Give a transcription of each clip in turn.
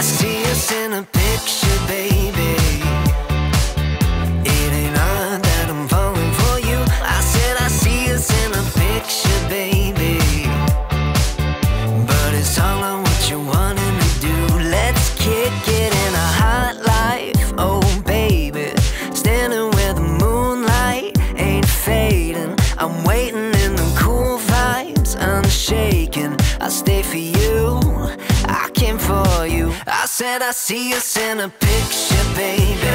see us in a picture, baby. It ain't odd that I'm falling for you. I said I see us in a picture, baby. But it's all on what you're wanting to do. Let's kick it in a hot life, oh baby. Standing where the moonlight ain't fading. I'm waiting in the cool vibes, unshaken. I stay for you, I came for you. I said I see us in a picture, baby.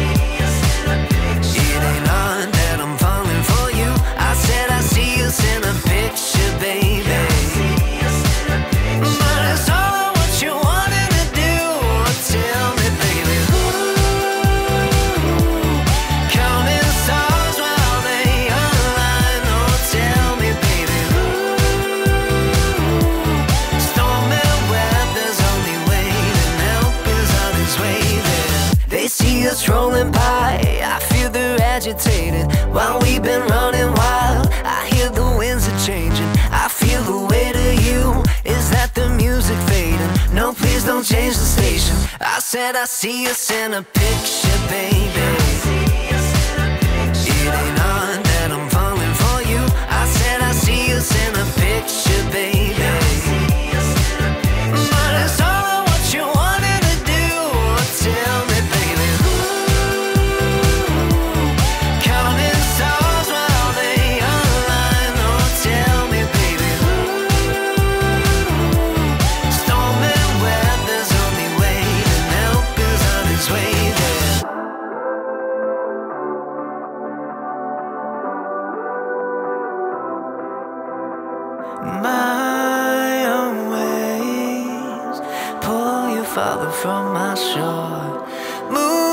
It ain't odd that I'm falling for you. I said I see us in a picture, baby. But it's all on what you wanted to do. Tell me, baby. Counting stars while they align. Oh, tell me, baby. Storm and weather's only waiting. Help is on its way there. They see us rolling by. I feel they're agitated while we've been running wild. I hear the winds are changing. I feel the weight of you. Is that the music fading? No, please don't change the station. I said I see us in a picture, baby. It ain't odd that I'm falling for you. I said I see us in a picture, baby. But it's all on what you wanted to do. Tell me, baby. Counting stars while they align. Oh, tell me, baby. Storm and weather's only waiting. Help is on its way there. My own ways pull you farther from my shore. Move